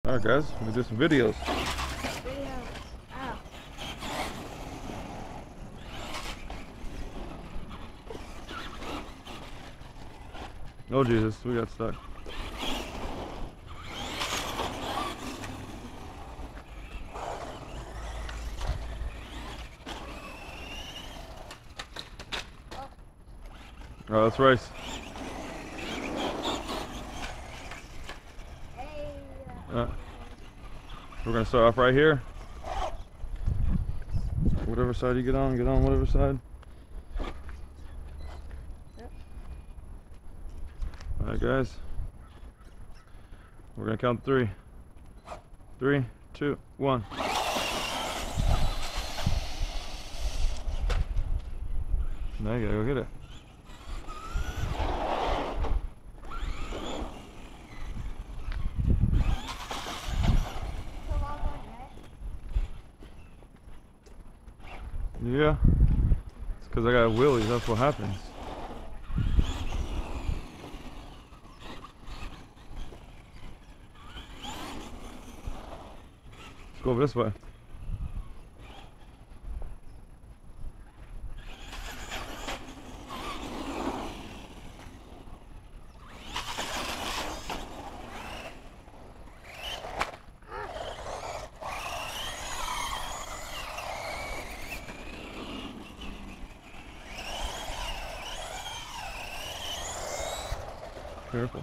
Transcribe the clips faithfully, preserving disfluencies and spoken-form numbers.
Alright guys, we do some videos. Videos. Ow. Oh Jesus, we got stuck. Alright, let's race. Uh, we're gonna start off right here. Whatever side you get on, get on whatever side. Yep. Alright guys. We're gonna count three. Three, two, one. Now you gotta go get it. Yeah, it's because I got wheelies, that's what happens. Let's go over this way. Careful.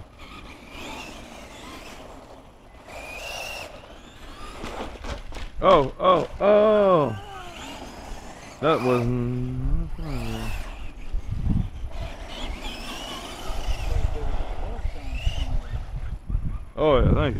Oh, oh, oh! That was not fun. Oh yeah, thank you.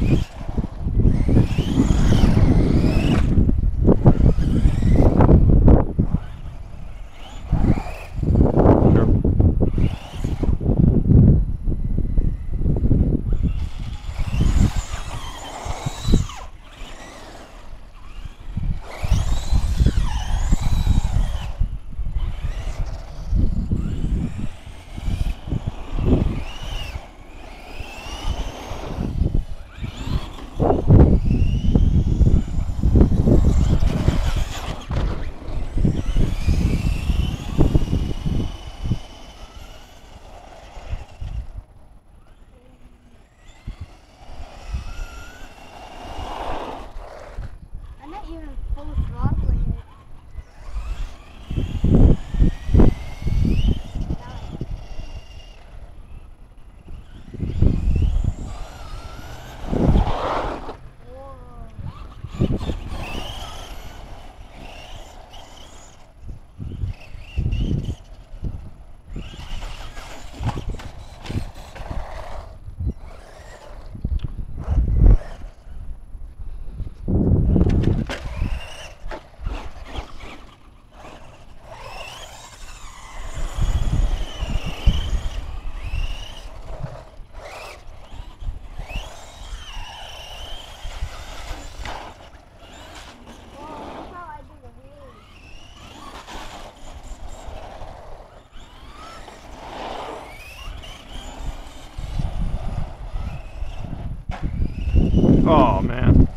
Oh man.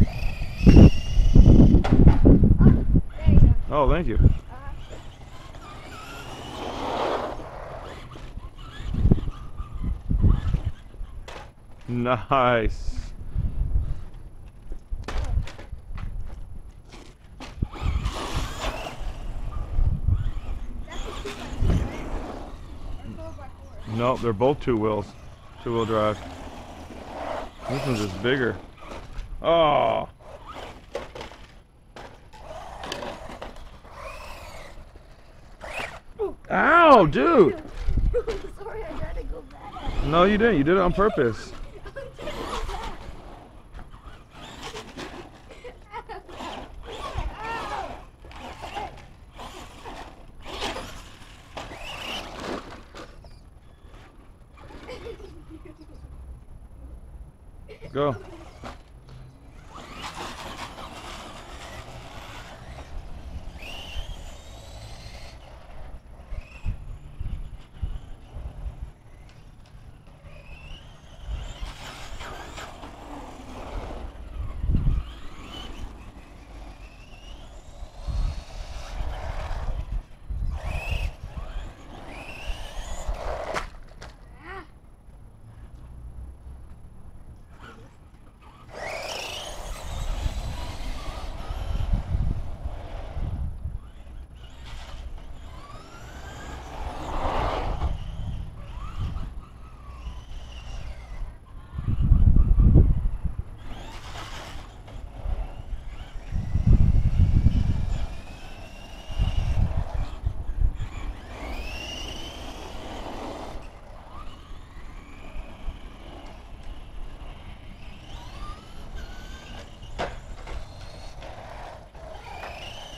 Oh, thank you. Nice. Nope, they're both two wheels. Two wheel drive. This one's just bigger. Oh. Ow, dude. Sorry, I tried to go back. No, you didn't. You did it on purpose. Go.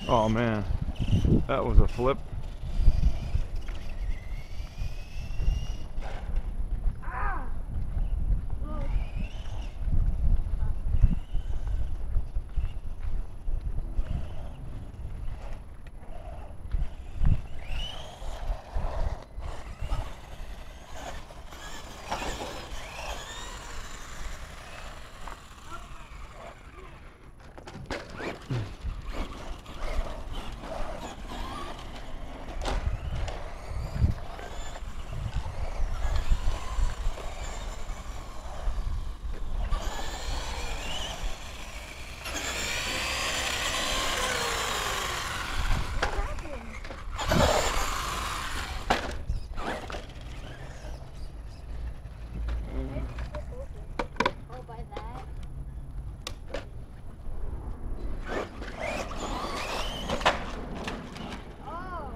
Oh man, that was a flip. Ah! Oh. What happened? Oh, by that? Oh.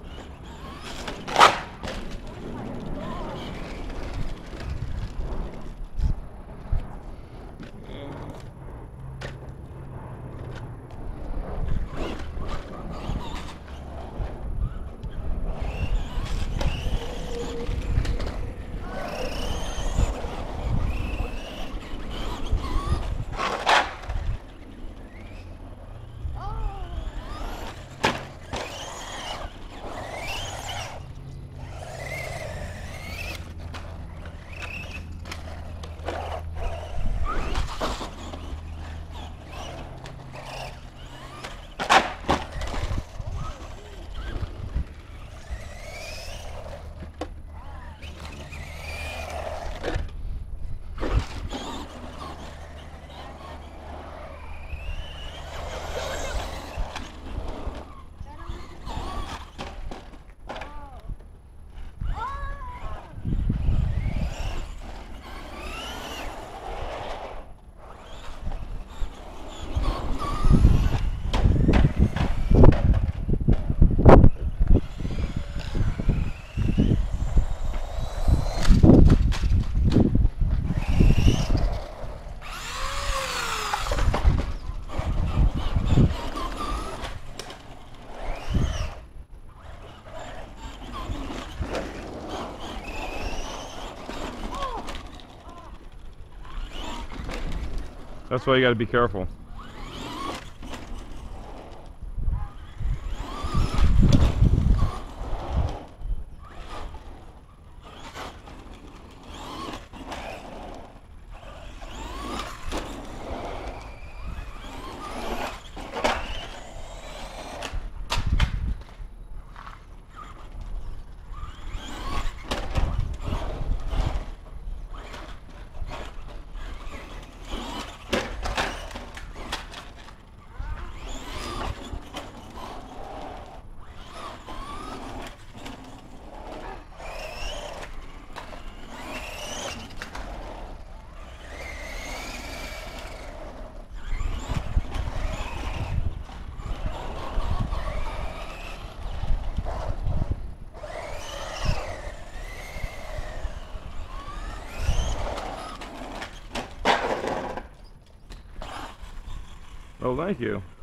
That's why you got to be careful. Oh, thank you.